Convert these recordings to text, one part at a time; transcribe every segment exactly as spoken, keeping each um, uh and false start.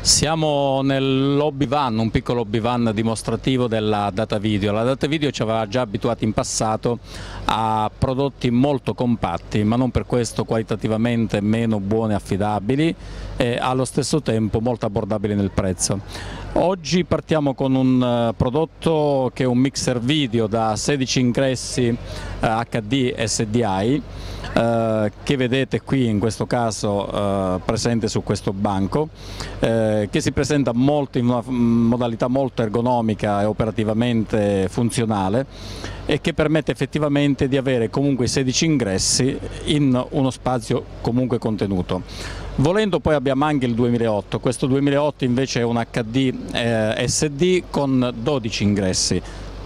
Siamo nell'hobby van, un piccolo hobby van dimostrativo della data video. La data video ci aveva già abituati in passato a prodotti molto compatti, ma non per questo qualitativamente meno buoni e affidabili e allo stesso tempo molto abbordabili nel prezzo. Oggi partiamo con un prodotto che è un mixer video da sedici ingressi H D S D I eh, che vedete qui in questo caso eh, presente su questo banco, eh, che si presenta molto in una modalità molto ergonomica e operativamente funzionale e che permette effettivamente di avere comunque sedici ingressi in uno spazio comunque contenuto. Volendo poi abbiamo anche il duemilaotto, questo duemilaotto invece è un H D eh, S D con dodici ingressi,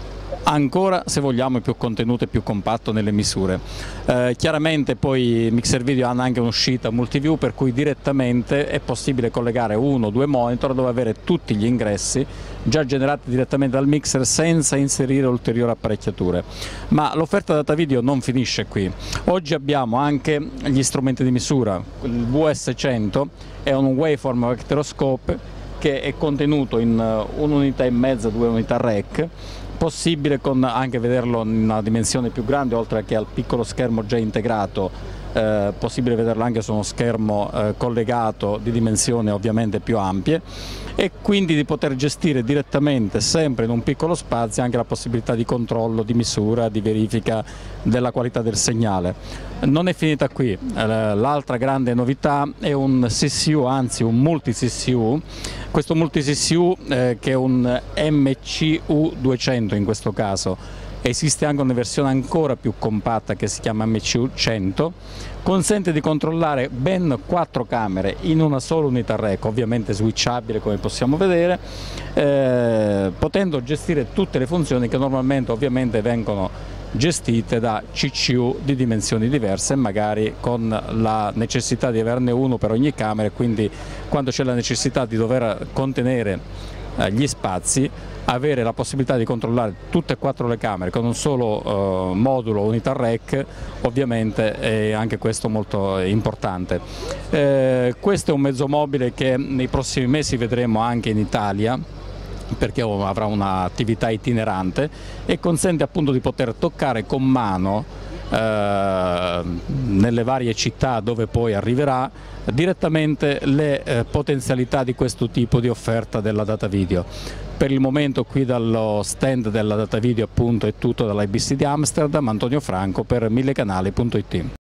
ancora se vogliamo più contenuto e più compatto nelle misure. Eh, chiaramente poi i mixer video hanno anche un'uscita multiview per cui direttamente è possibile collegare uno o due monitor dove avere tutti gli ingressi già generati direttamente dal mixer senza inserire ulteriori apparecchiature. Ma l'offerta data video non finisce qui. Oggi abbiamo anche gli strumenti di misura. Il V S cento è un waveform vectoroscope che è contenuto in un'unità e mezza, due unità rec, possibile con anche vederlo in una dimensione più grande, oltre che al piccolo schermo già integrato, eh, possibile vederlo anche su uno schermo eh, collegato di dimensioni ovviamente più ampie, e quindi di poter gestire direttamente sempre in un piccolo spazio anche la possibilità di controllo, di misura, di verifica della qualità del segnale. Non è finita qui, l'altra grande novità è un C C U, anzi un multi C C U. Questo multi C C U eh, che è un M C U duecento in questo caso, esiste anche una versione ancora più compatta che si chiama M C U cento, consente di controllare ben quattro camere in una sola unità rec, ovviamente switchabile come possiamo vedere, eh, potendo gestire tutte le funzioni che normalmente ovviamente vengono gestite da C C U di dimensioni diverse, magari con la necessità di averne uno per ogni camera, e quindi quando c'è la necessità di dover contenere eh, gli spazi, avere la possibilità di controllare tutte e quattro le camere con un solo eh, modulo unità rec, ovviamente è anche questo molto importante. Eh, questo è un mezzo mobile che nei prossimi mesi vedremo anche in Italia, perché avrà un'attività itinerante e consente appunto di poter toccare con mano eh, nelle varie città dove poi arriverà direttamente le eh, potenzialità di questo tipo di offerta della data video. Per il momento qui dallo stand della data video appunto è tutto dall'I B C di Amsterdam. Antonio Franco per mille canali punto it.